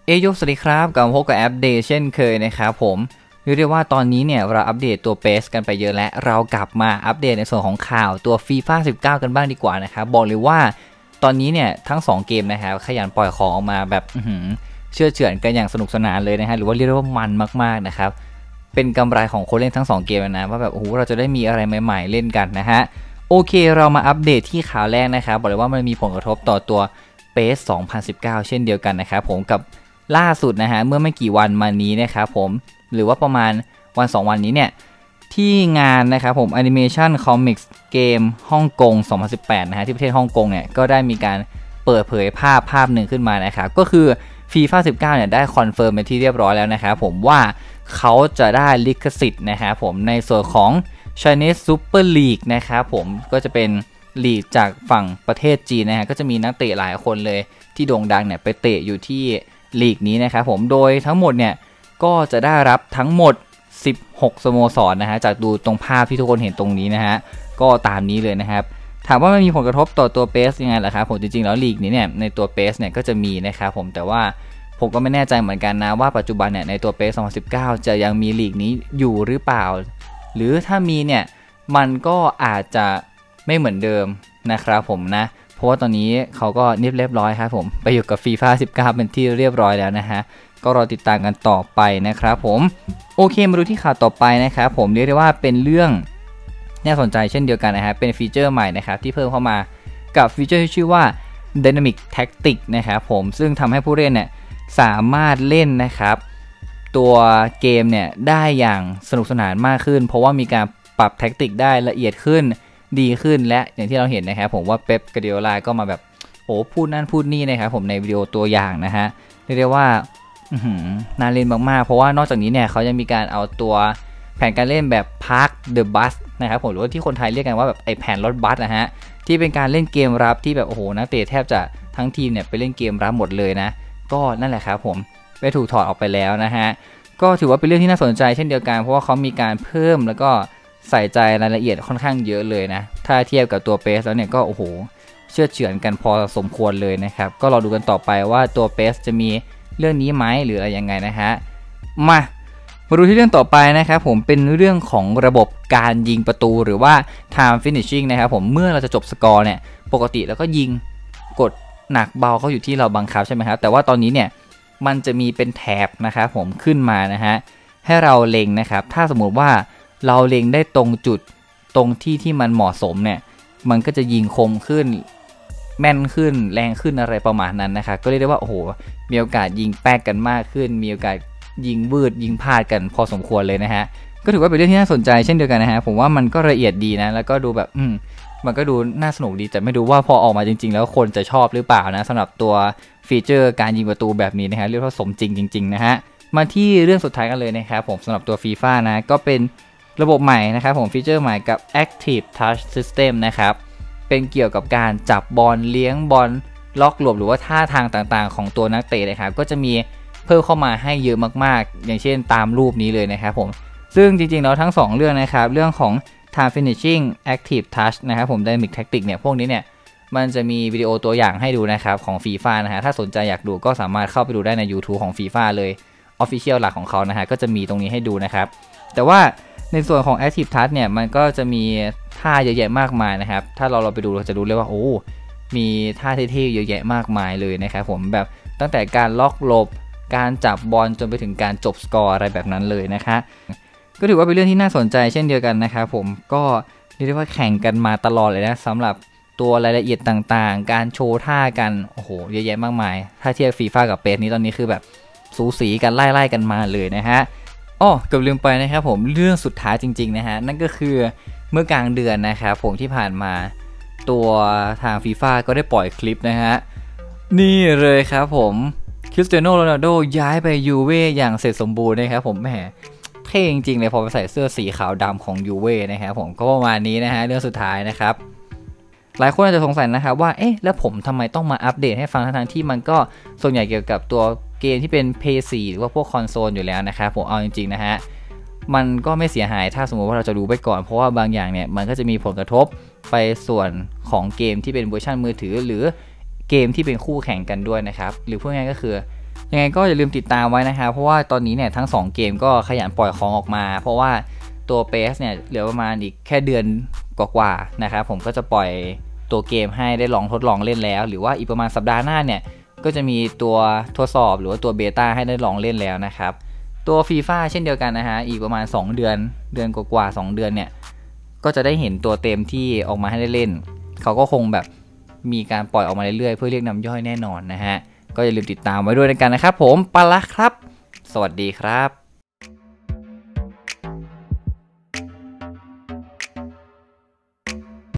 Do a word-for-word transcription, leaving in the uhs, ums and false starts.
เอโยสวัสดีครับกลับมาพบกับอัปเดตเช่นเคยนะครับผมเรียกได้ว่าตอนนี้เนี่ยเราอัปเดตตัวเปสกันไปเยอะแล้วเรากลับมาอัปเดตในส่วนของข่าวตัว ฟีฟ่า สิบเก้า กันบ้างดีกว่านะครับบอกเลยว่าตอนนี้เนี่ยทั้งสองเกมนะครับขยันปล่อยของออกมาแบบเชื่อเฉือนกันอย่างสนุกสนานเลยนะฮะหรือว่าเรียกได้ว่ามันมากๆนะครับเป็นกำไรของคนเล่นทั้งสองเกมนะว่าแบบโอ้โหเราจะได้มีอะไรใหม่ๆเล่นกันนะฮะโอเคเรามาอัปเดตที่ข่าวแรกนะครับบอกเลยว่ามันมีผลกระทบต่อตัวเปส สองพันสิบเก้า เช่นเดียวกันนะครับผมกับล่าสุดนะฮะเมื่อไม่กี่วันมานี้นะครับผมหรือว่าประมาณวันสองวันนี้เนี่ยที่งานนะครับผม Animation Comics Game ฮ่องกงสองพันสิบแปดนะฮะที่ประเทศฮ่องกงเนี่ยก็ได้มีการเปิดเผยภาพภาพหนึ่งขึ้นมานะครับก็คือ ฟีฟ่า สิบเก้า เนี่ยได้คอนเฟิร์มเป็นที่เรียบร้อยแล้วนะครับผมว่าเขาจะได้ลิขสิทธิ์นะครับผมในส่วนของ Chinese Super League นะครับผมก็จะเป็นลีกจากฝั่งประเทศจีนนะฮะก็จะมีนักเตะหลายคนเลยที่โด่งดังเนี่ยไปเตะอยู่ที่ลีกนี้นะครับผมโดยทั้งหมดเนี่ยก็จะได้รับทั้งหมดสิบหกสโมสรนะฮะจากดูตรงภาพที่ทุกคนเห็นตรงนี้นะฮะก็ตามนี้เลยนะครับถามว่ามันมีผลกระทบต่อตัวเปสยังไงล่ะครับผมจริงๆแล้วลีกนี้เนี่ยในตัวเปสเนี่ยก็จะมีนะครับผมแต่ว่าผมก็ไม่แน่ใจเหมือนกันนะว่าปัจจุบันเนี่ยในตัวเปสสองพันสิบเก้าจะยังมีลีกนี้อยู่หรือเปล่าหรือถ้ามีเนี่ยมันก็อาจจะไม่เหมือนเดิมนะครับผมนะเพราะว่าตอนนี้เขาก็เรียบร้อยครับผมไปอยู่กับ ฟีฟ่า สิบเก้า เป็นที่เรียบร้อยแล้วนะฮะก็รอติดตามกันต่อไปนะครับผมโอเคมาดูที่ข่าวต่อไปนะครับผมเรียกได้ว่าเป็นเรื่องน่าสนใจเช่นเดียวกันนะฮะเป็นฟีเจอร์ใหม่นะครับที่เพิ่มเข้ามากับฟีเจอร์ที่ชื่อว่า Dynamic Tactics นะครับผมซึ่งทำให้ผู้เล่นเนี่ยสามารถเล่นนะครับตัวเกมเนี่ยได้อย่างสนุกสนานมากขึ้นเพราะว่ามีการปรับแท็กติกได้ละเอียดขึ้นดีขึ้นและอย่างที่เราเห็นนะครับผมว่าเป๊ป กวาร์ดิโอลาก็มาแบบโอ้พูดนั่นพูดนี่นะครับผมในวิดีโอตัวอย่างนะฮะเรียกได้ว่าน่าเล่นมากๆเพราะว่านอกจากนี้เนี่ยเขายังมีการเอาตัวแผนการเล่นแบบ Park the Bus นะครับผมหรือว่าที่คนไทยเรียกกันว่าแบบไอแผนรถบัสนะฮะที่เป็นการเล่นเกมรับที่แบบโอ้โหนักเตะแทบจะทั้งทีมเนี่ยไปเล่นเกมรับหมดเลยนะก็นั่นแหละครับผมไปถูกถอดออกไปแล้วนะฮะก็ถือว่าเป็นเรื่องที่น่าสนใจเช่นเดียวกันเพราะว่าเขามีการเพิ่มแล้วก็ใส่ใจรายละเอียดค่อนข้างเยอะเลยนะถ้าเทียบกับตัวเปสแล้วเนี่ยก็โอ้โหเชื่อเฉือนกันพอสมควรเลยนะครับก็รอดูกันต่อไปว่าตัวเปสจะมีเรื่องนี้ไหมหรืออะไรยังไงนะฮะมามาดูที่เรื่องต่อไปนะครับผมเป็นเรื่องของระบบการยิงประตูหรือว่า time finishing นะครับผมเมื่อเราจะจบสกอร์เนี่ยปกติแล้วก็ยิงกดหนักเบาเขาอยู่ที่เราบังคับใช่ไหมครับแต่ว่าตอนนี้เนี่ยมันจะมีเป็นแถบนะครับผมขึ้นมานะฮะให้เราเล็งนะครับถ้าสมมุติว่าเราเล็งได้ตรงจุดตรงที่ที่มันเหมาะสมเนี่ยมันก็จะยิงคมขึ้นแม่นขึ้นแรงขึ้นอะไรประมาณนั้นนะครับก็เรียกได้ว่าโอ้โหมีโอกาสยิงแป๊กกันมากขึ้นมีโอกาสยิงวืดยิงพลาดกันพอสมควรเลยนะฮะก็ถือว่าเป็นเรื่องที่น่าสนใจเช่นเดียวกันนะฮะผมว่ามันก็ละเอียดดีนะแล้วก็ดูแบบอืมมันก็ดูน่าสนุกดีแต่ไม่รู้ว่าพอออกมาจริงๆแล้วคนจะชอบหรือเปล่านะสำหรับตัวฟีเจอร์การยิงประตูแบบนี้นะฮะเรียกว่าสมจริงจริงๆนะฮะมาที่เรื่องสุดท้ายกันเลยนะครับผมสำหรับตัว ฟีฟ่า นะก็เป็นระบบใหม่นะครับผมฟีเจอร์ใหม่กับ Active Touch System นะครับเป็นเกี่ยวกับการจับบอลเลี้ยงบอลล็อกหลบหรือว่าท่าทางต่างๆของตัวนักเตะนะครับก็จะมีเพิ่มเข้ามาให้เยอะมากๆอย่างเช่นตามรูปนี้เลยนะครับผมซึ่งจริงๆแล้วทั้งสองเรื่องนะครับเรื่องของ Time Finishing Active Touch นะครับผม Dynamic Tactics เนี่ยพวกนี้เนี่ยมันจะมีวิดีโอตัวอย่างให้ดูนะครับของ ฟีฟ่า นะฮะถ้าสนใจอยากดูก็สามารถเข้าไปดูได้ใน YouTube ของ ฟีฟ่า เลย Official หลักของเขานะฮะก็จะมีตรงนี้ให้ดูนะครับแต่ว่าในส่วนของ Active Touch เนี่ยมันก็จะมีท่าเยอะแยะมากมายนะครับถ้าเราเราไปดูเราจะรู้เลยว่าโอ้มีท่าเท่ๆเยอะแยะมากมายเลยนะครับผมแบบตั้งแต่การล็อกหลบการจับบอลจนไปถึงการจบสกอร์อะไรแบบนั้นเลยนะคะก็ถือว่าเป็นเรื่องที่น่าสนใจเช่นเดียวกันนะครับผมก็เรียกได้ว่าแข่งกันมาตลอดเลยนะสำหรับตัวรายละเอียดต่างๆการโชว์ท่ากันโอ้โหเยอะแยะมากมายถ้าเทียบฟีฟ่ากับเปสนี้ตอนนี้คือแบบสูสีกันไล่ๆกันมาเลยนะฮะอ๋อเกือบลืมไปนะครับผมเรื่องสุดท้ายจริงๆนะฮะนั่นก็คือเมื่อกลางเดือนนะครับผมที่ผ่านมาตัวทางฟีฟ่าก็ได้ปล่อยคลิปนะฮะนี่เลยครับผมคริสเตียโนโรนัลโดย้ายไปยูเว่อย่างเสร็จสมบูรณ์นะครับผมแหมเท่จริงๆเลยพอไปใส่เสื้อสีขาวดำของยูเว่นะครับผมก็ประมาณนี้นะฮะเรื่องสุดท้ายนะครับหลายคนอาจจะสงสัยนะครับว่าเอ๊ะแล้วผมทำไมต้องมาอัปเดตให้ฟังทั้งที่มันก็ส่วนใหญ่เกี่ยวกับตัวเกมที่เป็น พี ซี หรือว่าพวกคอนโซลอยู่แล้วนะครับผมเอาจริงๆนะฮะมันก็ไม่เสียหายถ้าสมมติว่าเราจะรู้ไปก่อนเพราะว่าบางอย่างเนี่ยมันก็จะมีผลกระทบไปส่วนของเกมที่เป็นเวอร์ชันมือถือหรือเกมที่เป็นคู่แข่งกันด้วยนะครับหรือพูดง่ายๆก็คือยังไงก็อย่าลืมติดตามไว้นะครับเพราะว่าตอนนี้เนี่ยทั้งสองเกมก็ขยันปล่อยของออกมาเพราะว่าตัว พี เอส เนี่ยเหลือประมาณอีกแค่เดือนกว่าๆนะครับผมก็จะปล่อยตัวเกมให้ได้ลองทดลองเล่นแล้วหรือว่าอีกประมาณสัปดาห์หน้าเนี่ยก็จะมีตัวทดสอบหรือว่าตัวเบต้าให้ได้ลองเล่นแล้วนะครับตัวฟีฟ่าเช่นเดียวกันนะฮะอีกประมาณสองเดือนเดือนกว่าๆสองเดือนเนี่ยก็จะได้เห็นตัวเต็มที่ออกมาให้ได้เล่นเขาก็คงแบบมีการปล่อยออกมาเรื่อยๆเพื่อเรียกน้ำย่อยแน่นอนนะฮะก็อย่าลืมติดตามไว้ด้วยกันนะครับผมไปละครับสวัสดีครับ